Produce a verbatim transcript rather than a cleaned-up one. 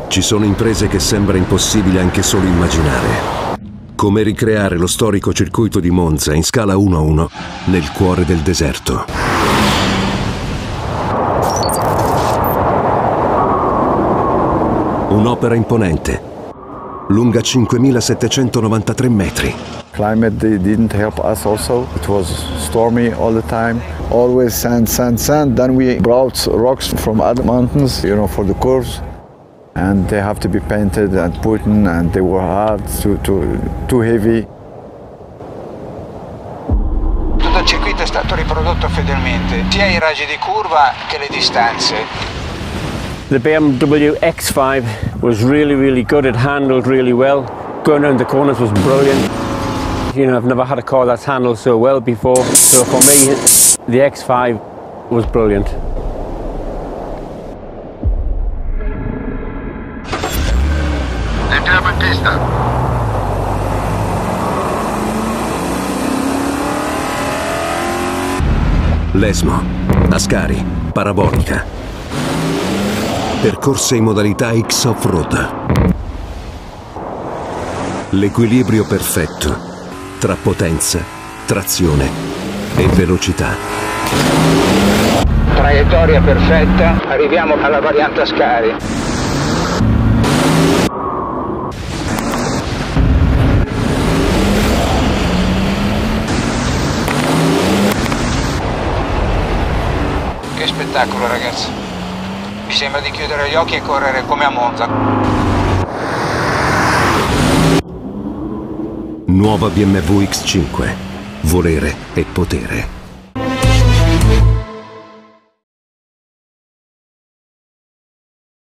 Ci sono imprese che sembra impossibile anche solo immaginare. Come ricreare lo storico circuito di Monza in scala uno a uno nel cuore del deserto. Un'opera imponente, lunga cinquemilasettecentonovantatré metri. Climate didn't help us also. It was stormy all the time. Always sand, sand, sand. Then we brought rocks from other mountains, you know, for the curves. And they have to be painted and put in, and they were hard, too, too, too heavy. Tutto il circuito è stato riprodotto fedelmente, sia i raggi di curva che le distanze. The B M W X five was really, really good. It handled really well. Going around the corners was brilliant. You know, I've never had a car that's handled so well before. So for me, the X five was brilliant. Entriamo in pista. Lesmo, Ascari, parabolica. Percorse in modalità X off-road. L'equilibrio perfetto tra potenza, trazione e velocità. Traiettoria perfetta, arriviamo alla variante Ascari. Che spettacolo, ragazzi. Mi sembra di chiudere gli occhi e correre come a Monza. Nuova B M W X cinque. Volere e potere.